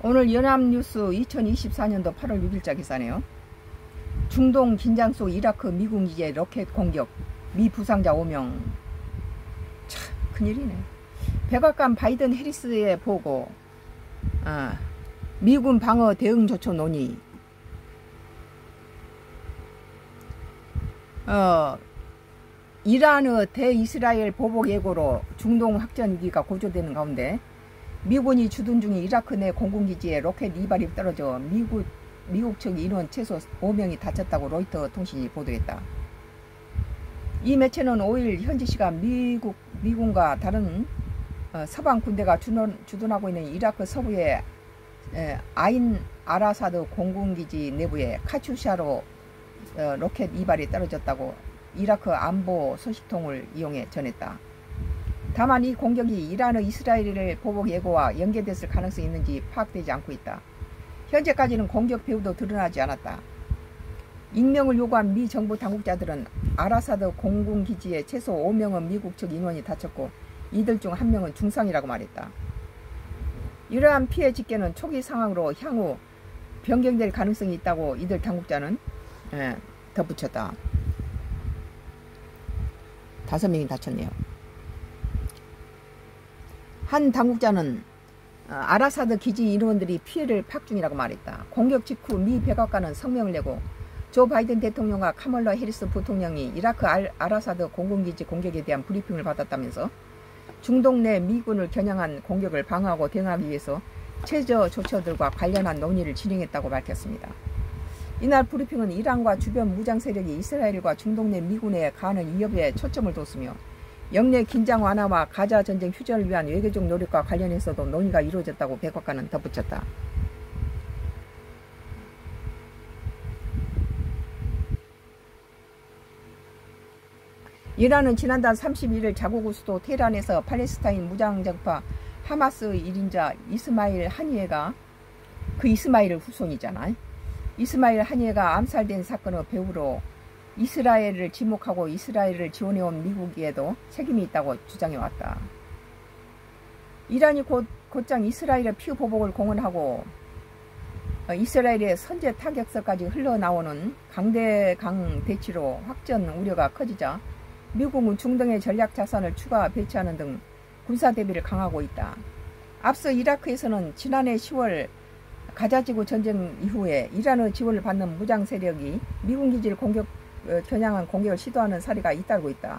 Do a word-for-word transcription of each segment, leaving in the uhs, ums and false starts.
오늘 연합뉴스 이천이십사 년도 팔월 육일자 기사네요. 중동 긴장 속 이라크 미군 기지에 로켓 공격, 미 부상자 오 명. 참 큰일이네. 백악관 바이든 해리스의 보고, 아, 미군 방어 대응 조처 논의. 어, 이란의 대이스라엘 보복 예고로 중동 확전 위기가 고조되는 가운데 미군이 주둔 중인 이라크 내 공군기지에 로켓 이발이 떨어져 미국, 미국 측 인원 최소 오 명이 다쳤다고 로이터 통신이 보도했다. 이 매체는 오일 현지 시간 미국, 미군과 다른 어, 서방 군대가 주둔, 주둔하고 있는 이라크 서부의 에, 아인 아라사드 공군기지 내부에 카츄샤로 어, 로켓 이발이 떨어졌다고 이라크 안보 소식통을 이용해 전했다. 다만 이 공격이 이란의 이스라엘의 보복 예고와 연계됐을 가능성이 있는지 파악되지 않고 있다. 현재까지는 공격 배후도 드러나지 않았다. 익명을 요구한 미 정부 당국자들은 아라사드 공군기지에 최소 오 명은 미국 측 인원이 다쳤고 이들 중 한 명은 중상이라고 말했다. 이러한 피해 집계는 초기 상황으로 향후 변경될 가능성이 있다고 이들 당국자는 예, 덧붙였다. 다섯 명이 다쳤네요. 한 당국자는 아라사드 기지 인원들이 피해를 파악 중이라고 말했다. 공격 직후 미 백악관은 성명을 내고 조 바이든 대통령과 카멀라 해리스 부통령이 이라크 알, 아라사드 공군기지 공격에 대한 브리핑을 받았다면서 중동 내 미군을 겨냥한 공격을 방어하고 대응하기 위해서 최저 조처들과 관련한 논의를 진행했다고 밝혔습니다. 이날 브리핑은 이란과 주변 무장 세력이 이스라엘과 중동 내 미군에 가하는 위협에 초점을 뒀으며 영내 긴장 완화와 가자 전쟁 휴전을 위한 외교적 노력과 관련해서도 논의가 이루어졌다고 백악관은 덧붙였다. 이란은 지난달 삼십일일 자국 수도 테헤란에서 팔레스타인 무장정파 하마스 일 인자 이스마일 하니에가 그 이스마일 후손이잖아. 이스마일 하니에가 암살된 사건의 배후로 이스라엘을 지목하고 이스라엘을 지원해온 미국에도 책임이 있다고 주장해왔다. 이란이 곧, 곧장 이스라엘의 피해 보복을 공언하고 이스라엘의 선제 타격서까지 흘러나오는 강대강 대치로 확전 우려가 커지자 미국은 중동의 전략 자산을 추가 배치하는 등 군사 대비를 강화하고 있다. 앞서 이라크에서는 지난해 시월 가자지구 전쟁 이후에 이란의 지원을 받는 무장 세력이 미군 기지를 공격 겨냥한 공격을 시도하는 사례가 잇따르고 있다.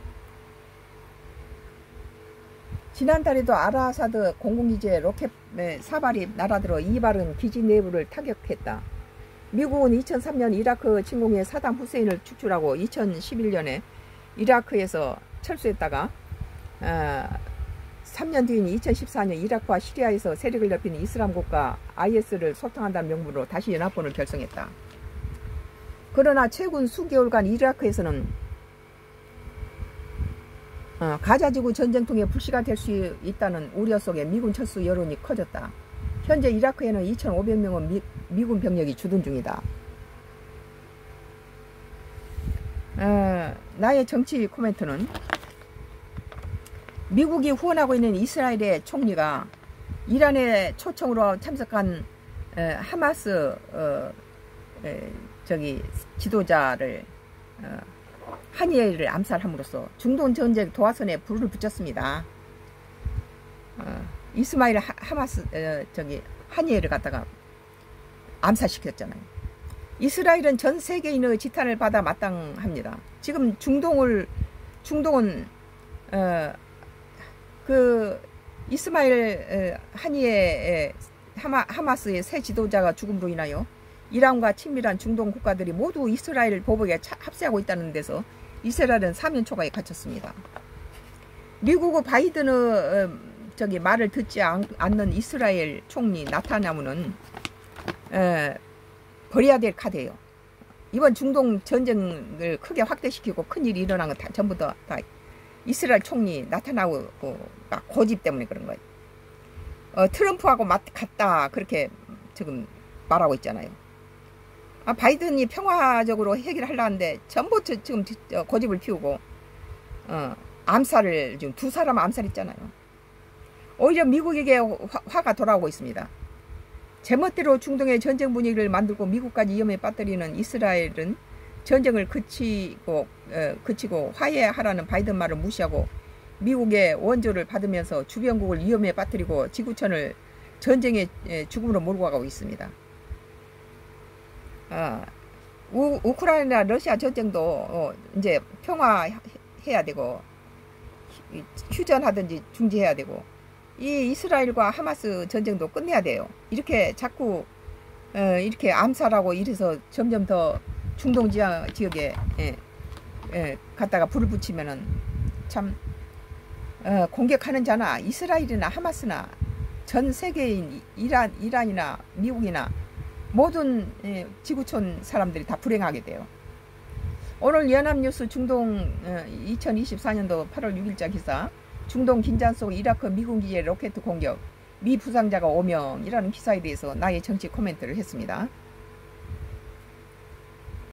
지난달에도 아라사드 공군기지에 로켓 사발이 날아들어 이발은 기지 내부를 타격했다. 미국은 이천삼년 이라크 침공에 사담 후세인을 축출하고 이천십일년에 이라크에서 철수했다가 어, 삼 년 뒤인 이천십사년 이라크와 시리아에서 세력을 넓히는 이슬람 국가 아이에스를 소탕한다는 명분으로 다시 연합군을 결성했다. 그러나 최근 수개월간 이라크에서는 어, 가자지구 전쟁통에 불씨가 될 수 있다는 우려 속에 미군 철수 여론이 커졌다. 현재 이라크에는 이천오백 명의 미, 미군 병력이 주둔 중이다. 어, 나의 정치 코멘트는 미국이 후원하고 있는 이스라엘의 총리가 이란의 초청으로 참석한 에, 하마스 어, 에, 저기 지도자를 어, 하니에를 암살함으로써 중동 전쟁 도화선에 불을 붙였습니다. 어, 이스마일 하, 하마스 어, 저기 하니에를 갖다가 암살시켰잖아요. 이스라엘은 전 세계인의 지탄을 받아 마땅합니다. 지금 중동을 중동은 어, 그 이스마일 어, 하니에 하마, 하마스의 새 지도자가 죽음으로 인하여 이란과 친밀한 중동 국가들이 모두 이스라엘 보복에 차, 합세하고 있다는 데서 이스라엘은 사면 초과에 갇혔습니다. 미국의 바이든의 어, 저기 말을 듣지 않, 않는 이스라엘 총리 나타냐후는 어, 버려야 될 카드예요. 이번 중동 전쟁을 크게 확대시키고 큰일이 일어난 건 다, 전부 다, 다 이스라엘 총리 나타나고가 고집 때문에 그런 거예요. 어, 트럼프하고 맞, 같다 그렇게 지금 말하고 있잖아요. 아, 바이든이 평화적으로 해결하려 하는데 전부 지금 고집을 피우고 어, 암살을 지금 두 사람 암살했잖아요. 오히려 미국에게 화, 화가 돌아오고 있습니다. 제멋대로 중동의 전쟁 분위기를 만들고 미국까지 위험에 빠뜨리는 이스라엘은 전쟁을 그치고, 어, 그치고 화해하라는 바이든 말을 무시하고 미국의 원조를 받으면서 주변국을 위험에 빠뜨리고 지구촌을 전쟁의 죽음으로 몰고 가고 있습니다. 아, 우, 우크라이나 러시아 전쟁도 어, 이제 평화해야 되고 휴전하든지 중지해야 되고 이 이스라엘과 하마스 전쟁도 끝내야 돼요. 이렇게 자꾸 어, 이렇게 암살하고 이래서 점점 더 중동 지역, 지역에 예, 예, 갖다가 불을 붙이면은 참 어, 공격하는 자나 이스라엘이나 하마스나 전 세계인 이란, 이란이나 미국이나 모든 예, 지구촌 사람들이 다 불행하게 돼요. 오늘 연합뉴스 중동 어, 이천이십사 년도 팔월 육일자 기사 중동 긴장 속 이라크 미군 기지의 로켓 공격 미 부상자가 오 명이라는 기사에 대해서 나의 정치 코멘트를 했습니다.